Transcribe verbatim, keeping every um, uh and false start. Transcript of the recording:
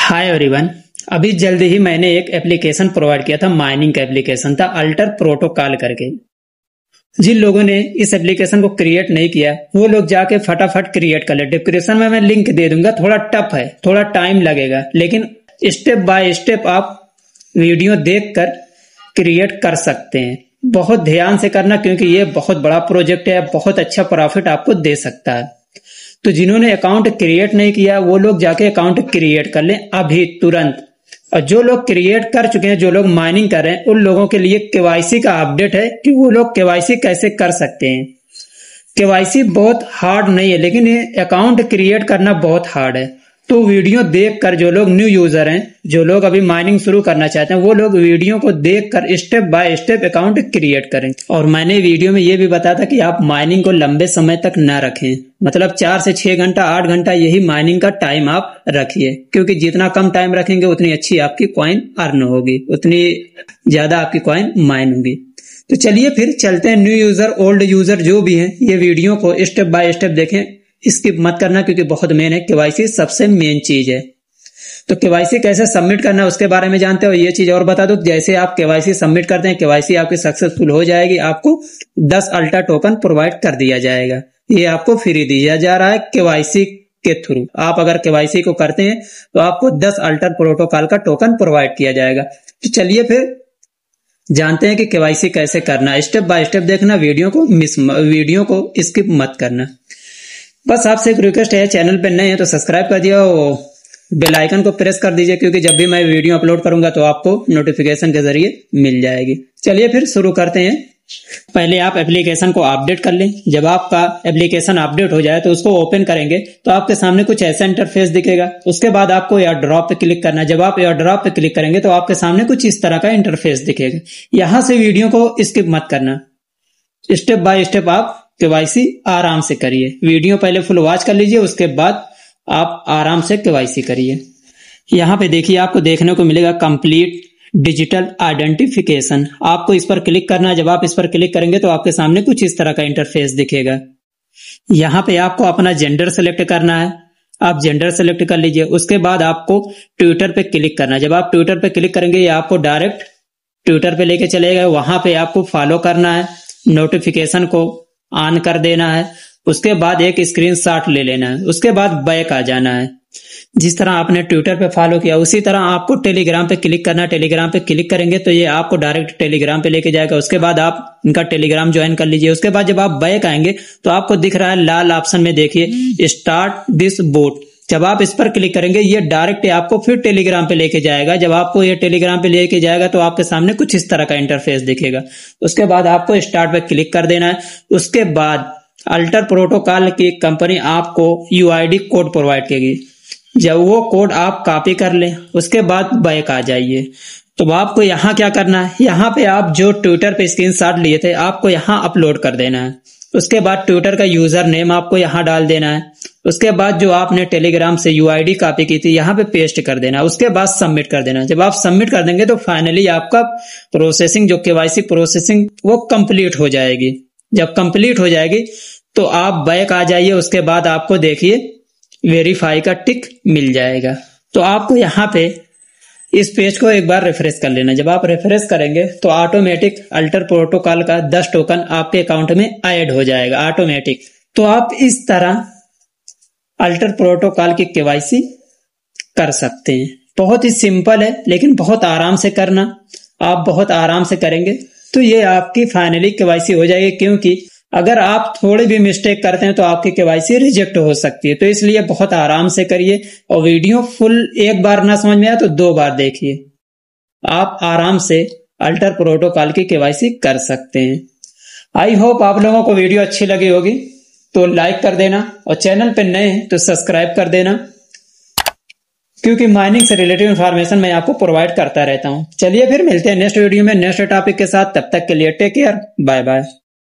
Hi everyone. अभी जल्दी ही मैंने एक एप्लीकेशन प्रोवाइड किया था, माइनिंग का एप्लीकेशन था अल्टर प्रोटोकॉल करके। जिन लोगों ने इस एप्लीकेशन को क्रिएट नहीं किया वो लोग जाके फटाफट क्रिएट कर ले। डिस्क्रिप्शन में मैं लिंक दे दूंगा। थोड़ा टफ है, थोड़ा टाइम लगेगा, लेकिन स्टेप बाय स्टेप आप वीडियो देखकर क्रिएट कर सकते हैं। बहुत ध्यान से करना क्योंकि ये बहुत बड़ा प्रोजेक्ट है, बहुत अच्छा प्रॉफिट आपको दे सकता है। तो जिन्होंने अकाउंट क्रिएट नहीं किया वो लोग जाके अकाउंट क्रिएट कर लें अभी तुरंत। और जो लोग क्रिएट कर चुके हैं, जो लोग माइनिंग कर रहे हैं, उन लोगों के लिए केवाईसी का अपडेट है कि वो लोग केवाईसी कैसे कर सकते हैं। केवाईसी बहुत हार्ड नहीं है, लेकिन ये अकाउंट क्रिएट करना बहुत हार्ड है। तो वीडियो देखकर जो लोग न्यू यूजर हैं, जो लोग अभी माइनिंग शुरू करना चाहते हैं, वो लोग वीडियो को देखकर step by step account create करें। और मैंने वीडियो में ये भी बताया था कि आप माइनिंग को लंबे समय तक न रखें, मतलब चार से छह घंटा आठ घंटा यही माइनिंग का टाइम आप रखिए, क्योंकि जितना कम टाइम रखेंगे उतनी अच्छी आपकी कॉइन अर्न होगी, उतनी ज्यादा आपकी कॉइन माइन होगी। तो चलिए फिर चलते हैं। न्यू यूजर ओल्ड यूजर जो भी हैं, ये वीडियो को स्टेप बाय स्टेप देखें, स्किप मत करना क्योंकि बहुत मेन है। केवाईसी सबसे मेन चीज है। तो केवाईसी कैसे सबमिट करना है उसके बारे में जानते हो। ये चीज और बता दो, जैसे आप केवाईसी सबमिट करते हैं, केवाईसी आपकी सक्सेसफुल हो जाएगी, आपको दस अल्टा टोकन प्रोवाइड कर दिया जाएगा। ये आपको फ्री दिया जा रहा है केवाईसी के थ्रू। आप अगर केवाईसी को करते हैं तो आपको दस अल्टर प्रोटोकॉल का टोकन प्रोवाइड किया जाएगा। तो चलिए फिर जानते हैं कि केवाईसी कैसे करना है। स्टेप बाय स्टेप देखना, वीडियो को मिस वीडियो को स्किप मत करना। बस आपसे एक रिक्वेस्ट है, चैनल पे नए हैं तो सब्सक्राइब कर दिया और बेल आइकन को प्रेस कर दीजिए, क्योंकि जब भी मैं वीडियो अपलोड करूंगा तो आपको नोटिफिकेशन के जरिए मिल जाएगी। चलिए फिर शुरू करते हैं। पहले आप एप्लीकेशन को अपडेट कर लें। जब आपका एप्लीकेशन अपडेट हो जाए तो उसको ओपन करेंगे तो आपके सामने कुछ ऐसा इंटरफेस दिखेगा। उसके बाद आपको एयर ड्रॉप पे क्लिक करना है। जब आप एयर ड्रॉप पे क्लिक करेंगे तो आपके सामने कुछ इस तरह का इंटरफेस दिखेगा। यहां से वीडियो को स्किप मत करना, स्टेप बाय स्टेप आप केवाईसी आराम से करिए। वीडियो पहले फुल वॉच कर लीजिए, उसके बाद आप आराम से केवाईसी करिए। यहाँ पे देखिए आपको देखने को मिलेगा कंप्लीट डिजिटल आइडेंटिफिकेशन। आपको इस पर क्लिक करना है। जब आप इस पर क्लिक करेंगे तो आपके सामने कुछ इस तरह का इंटरफेस दिखेगा। यहाँ पे आपको अपना जेंडर सेलेक्ट करना है। आप जेंडर सेलेक्ट कर लीजिए। उसके बाद आपको ट्विटर पे क्लिक करना है। जब आप ट्विटर पे क्लिक करेंगे ये आपको डायरेक्ट ट्विटर पे लेके चलेगा। वहां पे आपको फॉलो करना है, नोटिफिकेशन को ऑन कर देना है। उसके बाद एक स्क्रीनशॉट ले लेना है। उसके बाद बैक आ जाना है। जिस तरह आपने ट्विटर पे फॉलो किया उसी तरह आपको टेलीग्राम पे क्लिक करना है। टेलीग्राम पे क्लिक करेंगे तो ये आपको डायरेक्ट टेलीग्राम पे लेके जाएगा। उसके बाद आप इनका टेलीग्राम ज्वाइन कर लीजिए। उसके बाद जब आप बैक आएंगे तो आपको दिख रहा है लाल ऑप्शन में, देखिए स्टार्ट दिस बोट। जब आप इस पर क्लिक करेंगे ये डायरेक्ट आपको फिर टेलीग्राम पे लेके जाएगा। जब आपको ये टेलीग्राम पे लेके जाएगा तो आपके सामने कुछ इस तरह का इंटरफेस दिखेगा। उसके बाद आपको स्टार्ट पे क्लिक कर देना है। उसके बाद अल्टर प्रोटोकॉल की कंपनी आपको यूआईडी कोड प्रोवाइड करेगी। जब वो कोड आप कॉपी कर लें उसके बाद बैक आ जाइए। तो आपको यहाँ क्या करना है, यहाँ पे आप जो ट्विटर पे स्क्रीनशॉट लिए थे आपको यहाँ अपलोड कर देना है। उसके बाद ट्विटर का यूजर नेम आपको यहाँ डाल देना है। उसके बाद जो आपने टेलीग्राम से यूआईडी कॉपी की थी यहाँ पे पेस्ट कर देना है। उसके बाद सबमिट कर देना है। जब आप सबमिट कर देंगे तो फाइनली आपका प्रोसेसिंग, जो केवाईसी प्रोसेसिंग, वो कंप्लीट हो जाएगी। जब कंप्लीट हो जाएगी तो आप बैक आ जाइए। उसके बाद आपको देखिए वेरीफाई का टिक मिल जाएगा। तो आपको यहाँ पे इस पेज को एक बार रिफ्रेश कर लेना। जब आप रिफ्रेश करेंगे तो ऑटोमेटिक अल्टर प्रोटोकॉल का दस टोकन आपके अकाउंट में ऐड हो जाएगा ऑटोमेटिक। तो आप इस तरह अल्टर प्रोटोकॉल की केवाईसी कर सकते हैं। बहुत ही सिंपल है, लेकिन बहुत आराम से करना। आप बहुत आराम से करेंगे तो ये आपकी फाइनली केवाईसी हो जाएगी, क्योंकि अगर आप थोड़ी भी मिस्टेक करते हैं तो आपकी केवाईसी रिजेक्ट हो सकती है। तो इसलिए बहुत आराम से करिए। और वीडियो फुल एक बार ना समझ में आया तो दो बार देखिए। आप आराम से अल्टर प्रोटोकॉल की केवाईसी कर सकते हैं। आई होप आप लोगों को वीडियो अच्छी लगी होगी, तो लाइक कर देना और चैनल पे नए हैं तो सब्सक्राइब कर देना, क्योंकि माइनिंग से रिलेटेड इन्फॉर्मेशन मैं आपको प्रोवाइड करता रहता हूं। चलिए फिर मिलते हैं नेक्स्ट वीडियो में नेक्स्ट टॉपिक के साथ। तब तक के लिए टेक केयर, बाय बाय।